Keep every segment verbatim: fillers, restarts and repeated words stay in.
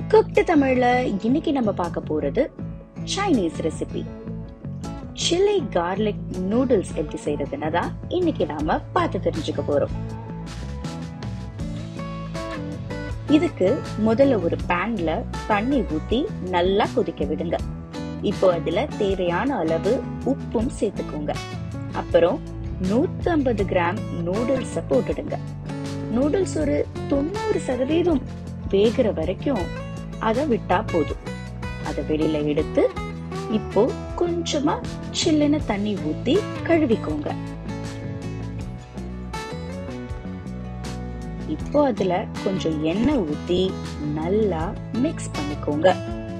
Cooked தமிழ்ல இன்னைக்கு நம்ம பார்க்க போறது Chinese recipe chilli garlic noodles எப்படி செய்யறதுன்னு தான் இன்னைக்கு நாம பார்த்து தெரிஞ்சுக்க போறோம். இதுக்கு முதல்ல ஒரு பேன்ல தண்ணி ஊத்தி நல்லா கொதிக்க விடுங்க. இப்போ அதுல தேவையான அளவு உப்பும் சேர்த்துக்கோங்க. அப்புறம் நூத்தி ஐம்பது கிராம் நூடுல்ஸ போட்டுடுங்க. நூடுல்ஸ் ஒரு தொண்ணூறு சதவீதம் வேகிற வரைக்கும் அதை விட்டா போதும். அதை வெளியில எடுத்து இப்போ கொஞ்சமா சில்லுன்னு தண்ணி ஊத்தி கழுவிக்கோங்க. இப்போ அதுல கொஞ்சம் எண்ணெய் ஊத்தி நல்லா மிக்ஸ் பண்ணிக்கோங்க.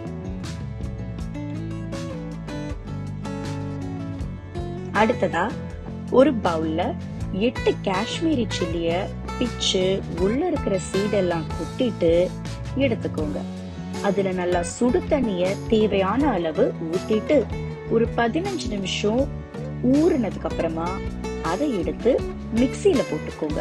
அடுத்ததா ஒரு பவுல்ல எட்டு காஷ்மீரி சில்லிய பிச்சு உள்ள இருக்கிற சீடெல்லாம் கொட்டிட்டு எடுத்துக்கோங்க. அதுல நல்லா சுடு தண்ணிய தேவையான அளவு ஊத்திட்டு ஒரு பதினஞ்சு நிமிஷம் ஊறினதுக்கு அப்புறமா அதை எடுத்து மிக்சியில போட்டுக்கோங்க.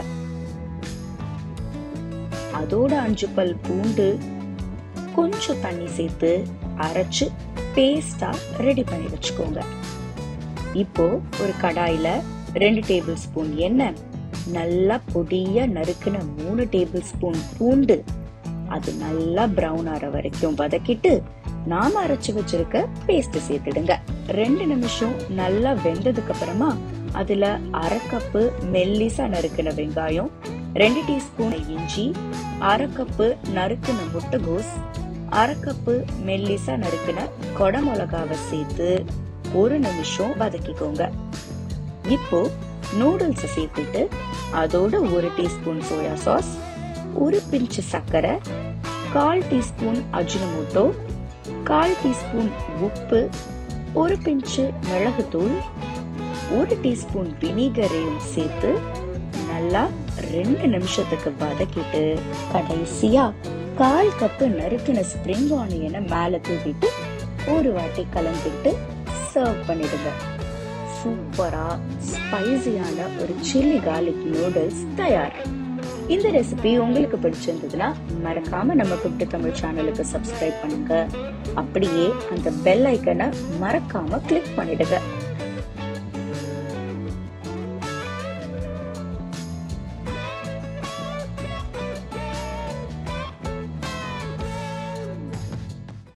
அதோட அஞ்சு பல் பூண்டு கொஞ்சம் தண்ணி சேர்த்து அரைச்சு பேஸ்டா ரெடி பண்ணி வச்சுக்கோங்க. இப்போ ஒரு கடாயில ரெண்டு டேபிள் ஸ்பூன் எண்ணெய், நல்லா பொடியா நறுக்குன மூணு டேபிள் ஸ்பூன் பூண்டு, அது நல்லா பிரவுன் ஆற வரைக்கும் வதக்கிட்டு நாம அரைச்சு வச்சிருக்க பேஸ்ட் சேர்த்துடுங்க. ரெண்டு நிமிஷம் நல்லா வெந்ததுக்கு அப்புறமா அதுல அரை கப்பு மெல்லிசா நறுக்குன வெங்காயம், ரெண்டு டீஸ்பூன் இஞ்சி, அரை கப்பு நறுக்குன முட்டைகோஸ், அரை கப்பு மெல்லிசா நறுக்குன கொடை மிளகாவை சேர்த்து ஒரு நிமிஷம் வதக்கிக்கோங்க. இப்போ நூடுல்ஸ் சேர்த்துட்டு அதோட ஒரு டீஸ்பூன் சோயா சாஸ், ஒரு பிஞ்சு சர்க்கரை, கால் டீஸ்பூன் அஜினமோட்டோ, கால் டீஸ்பூன் உப்பு, ஒரு பிஞ்சு மிளகுத்தூள், ஒரு டீஸ்பூன் வினிகரையும் சேர்த்து நல்லா ரெண்டு நிமிஷத்துக்கு வதக்கிட்டு கடைசியா கால் கப்பு நறுக்கின ஸ்பிரிங் ஆனியனை மேல தூவிட்டு ஒரு வாட்டி கலந்துட்டு சர்வ் பண்ணிடுங்க. சூப்பரா ஸ்பைசியான ஒரு சில்லி கார்லிக் நூடுல்ஸ் தயார். இந்த ரெசிபி உங்களுக்கு பிடிச்சிருந்ததுன்னா மறக்காம நம்ம குக்டு தமிழ் சேனலுக்கு சப்ஸ்கிரைப் பண்ணுங்க. அப்படியே அந்த பெல் ஐக்கனை மறக்காம கிளிக் பண்ணிடுங்க.